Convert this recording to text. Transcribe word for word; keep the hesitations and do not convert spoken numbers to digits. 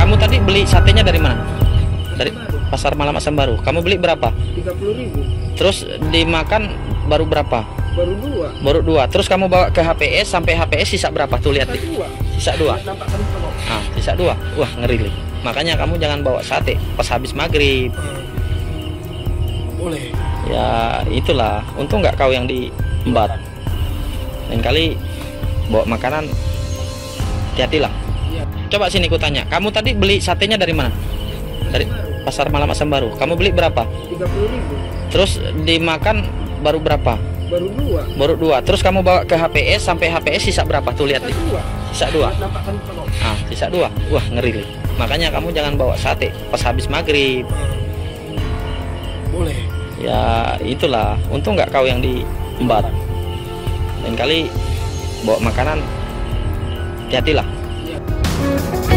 Kamu tadi beli satenya dari mana? Dari Pasar Malam Asam Baru. Kamu beli berapa? tiga puluh ribu. Terus dimakan baru berapa? Baru dua. Baru dua. Terus kamu bawa ke H P S, sampai H P S sisa berapa tuh, lihat Sisa nih. dua. Sisa dua. Nampak kentong. Ah, sisa dua. Wah, ngeri nih. Makanya kamu jangan bawa sate pas habis maghrib. Hmm. Boleh. Ya itulah, untung nggak kau yang diembat. Lain kali bawa makanan, hati-hatilah. Iya. Coba sini ku tanya, kamu tadi beli satenya dari mana? Dari Pasar Malam Asam Baru. Kamu beli berapa? tiga puluh ribu. Terus dimakan baru berapa? Baru dua. Baru dua. Terus kamu bawa ke H P S, sampai H P S sisa berapa tuh, lihat Sisa nih. dua. Sisa dua. Nampak kentong. Ah, sisa dua. Wah, ngeri nih. Makanya kamu jangan bawa sate pas habis maghrib. Hmm. Boleh. Ya itulah, untung nggak kau yang diembat. Lain kali bawa makanan, hati-hatilah. Iya.